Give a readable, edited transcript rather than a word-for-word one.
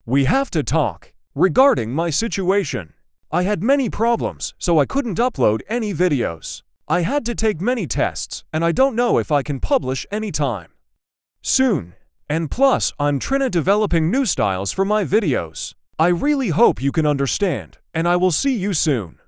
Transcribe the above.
We have to talk. Regarding my situation, I had many problems, so I couldn't upload any videos. I had to take many tests, and I don't know if I can publish anytime soon. And plus, I'm trying developing new styles for my videos. I really hope you can understand, and I will see you soon.